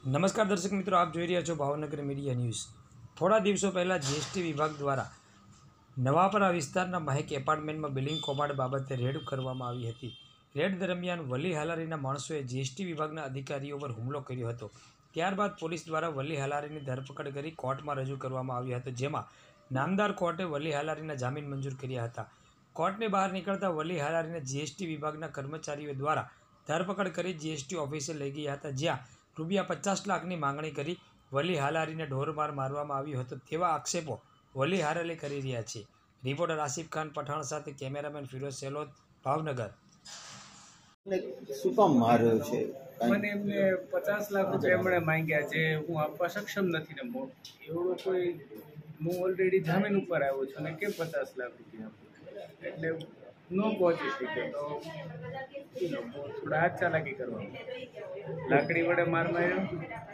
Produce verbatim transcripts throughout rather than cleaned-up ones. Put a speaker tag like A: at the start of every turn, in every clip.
A: નમસ્કાર દર્શક મિત્રો, આપ જોઈ રહ્યા છો ભાવનગર મીડિયા ન્યૂઝ। થોડા દિવસો પહેલાં જીએસટી વિભાગ દ્વારા નવાપરા વિસ્તારના મહેક એપાર્ટમેન્ટમાં બિલિંગ કૌભાંડ બાબતે રેડ કરવામાં આવી હતી। રેડ દરમિયાન વલી હાલારીના માણસોએ જીએસટી વિભાગના અધિકારીઓ પર હુમલો કર્યો હતો। ત્યારબાદ પોલીસ દ્વારા વલી હાલારીની ધરપકડ કરી કોર્ટમાં રજૂ કરવામાં આવ્યો હતો, જેમાં નામદાર કોર્ટે વલી હાલારીના જામીન મંજૂર કર્યા હતા। કોર્ટની બહાર નીકળતા વલી હાલારીને જીએસટી વિભાગના કર્મચારીઓ દ્વારા ધરપકડ કરી જીએસટી ઓફિસે લઈ ગયા હતા, જ્યાં રૂપિયા પચાસ લાખની માંગણી કરી વલી હાલારીને ઢોરમાર મારવામાં આવ્યો હતો તેવા આક્ષેપો વલી હાલારી કરી રહ્યા છે। રિપોર્ટર આસિફ ખાન પઠાણ સાથે કેમેરામેન ફિરોઝ સેલોદ, ભાવનગર।
B: શું કામ માર્યો છે?
C: મને એમને પચાસ લાખ રૂપિયા એમણે માંગ્યા છે, હું આપવા સક્ષમ નથી ને એવડો કોઈ હું ઓલરેડી જામીન ઉપર આવ્યો છું ને કે પચાસ લાખ રૂપિયા આપું એટલે ન પહોંચી શકે તો થોડા હાથ ચાલાકી કરવા લાકડી વડે માર માર્યો,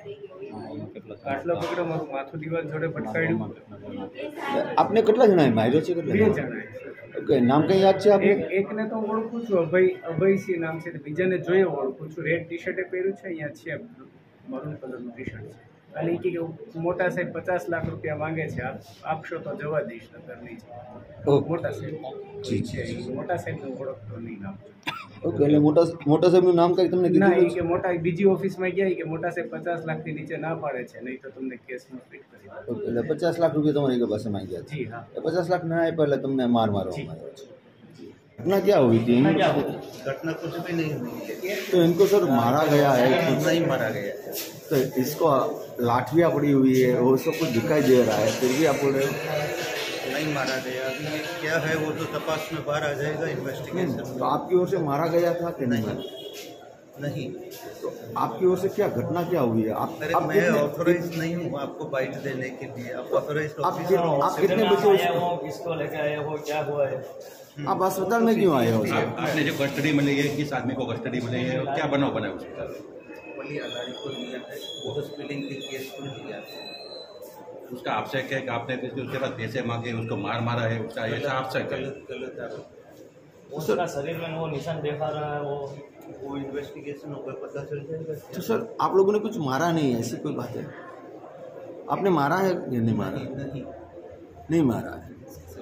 C: આટલો પકડો, મારું માથું દિવાલ જોડે પટકાડ્યું।
B: આપને કેટલા જણાએ માર્યો છે?
C: બે જણાએ।
B: ઓકે, નામ કઈ યાદ છે આપને?
C: એક એકને તો હું ઓળખું છું, અભય અભયસિંહ નામ છે, બીજાને જોઈએ ઓળખું છું। રેડ ટી શર્ટે પહેર્યું છે, અહીંયા છે મરૂન કલરનું ટી શર્ટ છે। ખાલી કે મોટા સાહેબ પચાસ લાખ રૂપિયા માંગે છે, આપશો તો જવા દઈશ, નગર નહીં। મોટા સાહેબ છે, મોટા સાહેબ હું ઓળખતો નહીં નામ।
B: ઓકે, એટલે મોટા મોટા સાહેબનું નામ કઈ તમને
C: ના,
B: કીધું?
C: એ કે મોટા બીજી ઓફિસમાં ગયા કે મોટા સાહેબ પચાસ લાખથી નીચે ના પાડે છે, નહીં તો તમને કેસમાં ફિટ કરી દે।
B: ઓકે, એટલે પચાસ લાખ રૂપિયા તમારી પાસે માંગ્યા છે?
C: જી હા।
B: એ પચાસ લાખ ના આપ્યા એટલે તમને માર મારવામાં આવ્યો છે। घटना क्या हुई थी?
D: घटना कुछ भी नहीं हुई है।
B: तो इनको सर मारा गया है?
D: नहीं मारा गया है।
B: तो इसको लाठियाँ पड़ी हुई है वो सब कुछ दिखाई दे रहा है, फिर भी आप बोल रहे हो
D: नहीं मारा गया। अभी ये क्या है वो तो तपास में बाहर आ जाएगा, इन्वेस्टिगेशन।
B: तो आपकी ओर से मारा गया था कि नहीं?
D: नहीं।
B: तो आपकी ओर से क्या घटना क्या हुई है? आप,
D: अरे
B: आप
D: मैं
B: कितने-
D: ऑथोराइज नहीं हूँ आपको बाइट देने के लिए। आप ऑथोराइज
B: आप कित- आप कितने बजे उसको-
E: किसको लेके आए हो, क्या हुआ है?
B: आप अस्पताल में क्यों आए हो सर?
F: आपने जो कस्टडी में ली है, किस आदमी को कस्टडी में ली है, क्या बनाव बना उसका?
D: वली हालारी को लिया है, वो स्पिलिंग के केस को लिया है।
F: उसका आक्षेप है कि आपने उसके बाद पैसे मांगे, उसको मार मारा है, उसका ऐसा आक्षेप है।
D: गलत गलत आरोप।
E: उसका शरीर में वो निशान देखा रहा है, वो
D: वो इन्वेस्टिगेशन होकर पता चल जाएगा।
B: तो सर आप लोगों ने कुछ मारा नहीं है, ऐसी कोई बात है? आपने मारा है या नहीं मारा?
D: नहीं
B: नहीं मारा है।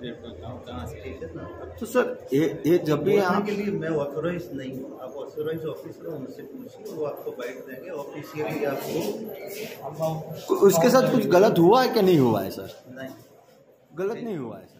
D: ठीक है ना।
B: तो सर ये ये जब भी
D: बोलने
B: आप
D: के लिए मैं ऑथोराइज नहीं हूँ। आप ऑथोराइज ऑफिसर उनसे पूछिए, वो आपको बाइट देंगे ऑफिशियली। आपको
B: उसके साथ कुछ गलत हुआ है कि नहीं हुआ है सर?
D: नहीं
B: गलत नहीं हुआ है सर।